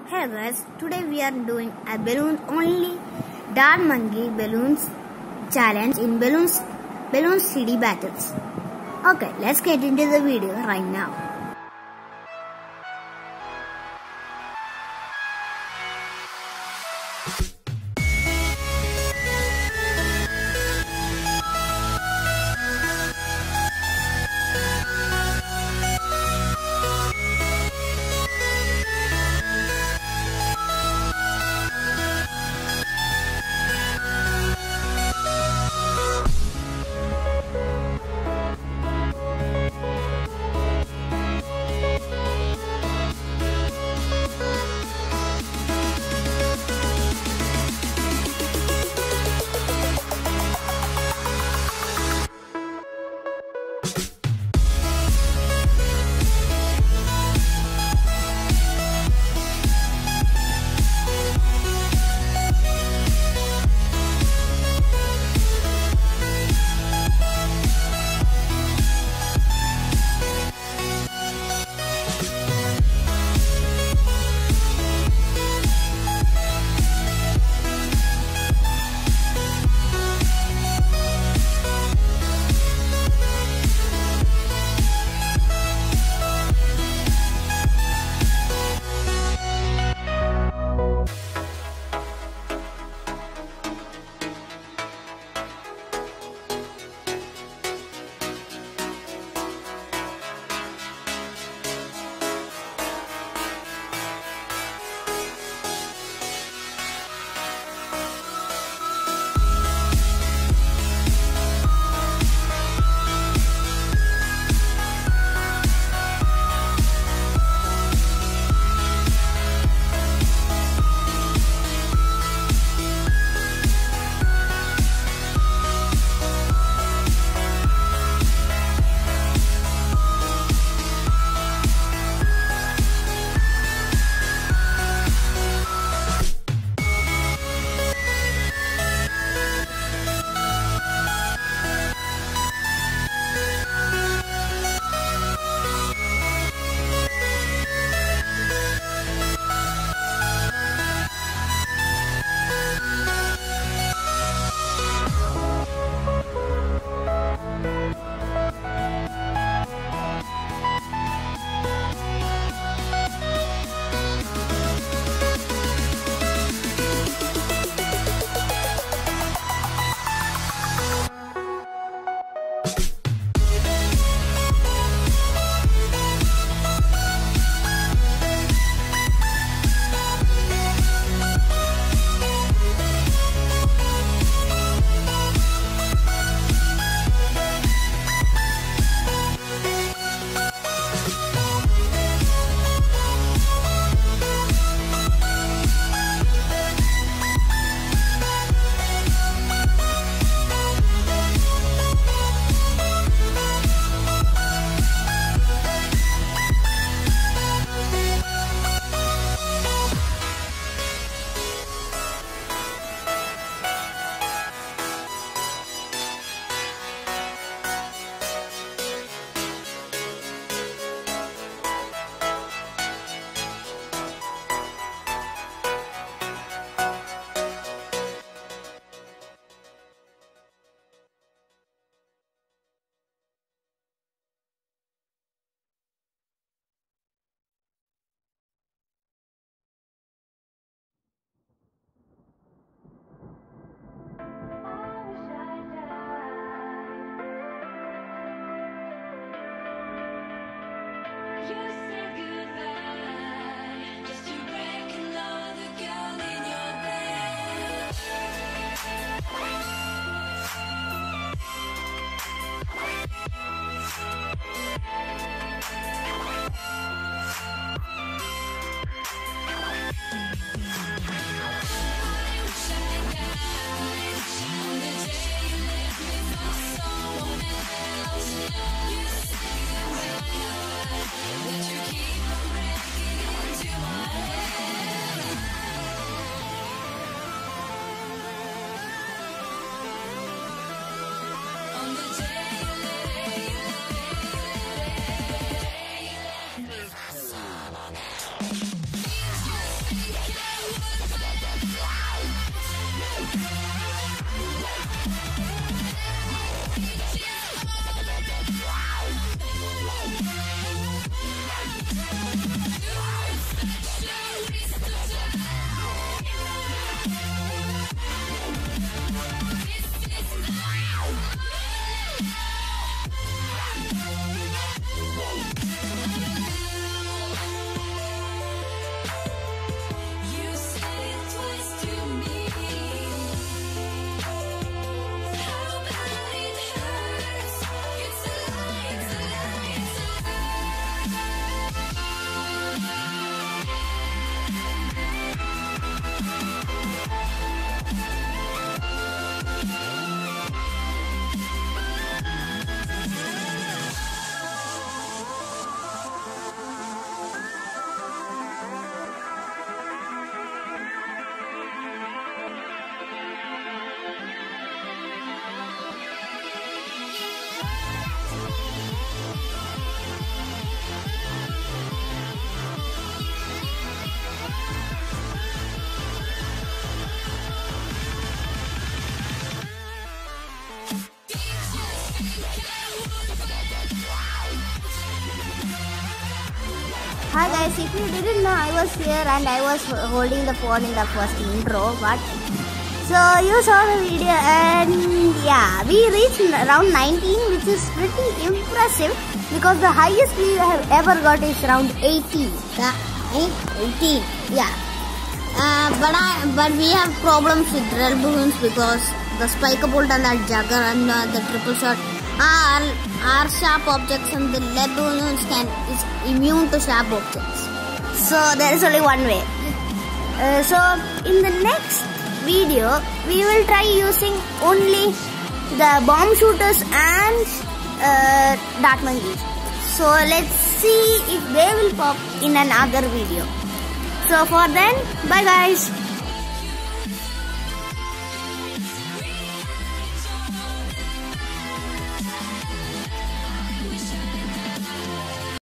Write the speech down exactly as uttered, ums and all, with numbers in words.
Hey guys, today we are doing a balloon only dark monkey balloons challenge in Bloons Bloons T D Battles. Okay, let's get into the video right now. guys, if you didn't know, I was here and I was holding the phone in the first intro, but so you saw the video and yeah, we reached round nineteen, which is pretty impressive because the highest we have ever got is round eighteen. Yeah, eighteen. Yeah. Uh, but I, but we have problems with red balloons because the spiker bolt and the jugger and uh, the triple shot are are sharp objects, and the lead balloons can is immune to sharp objects. So there is only one way. Uh, so in the next video, we will try using only the bomb shooters and uh, dart monkeys. So let's see if they will pop in another video. So for then, bye guys.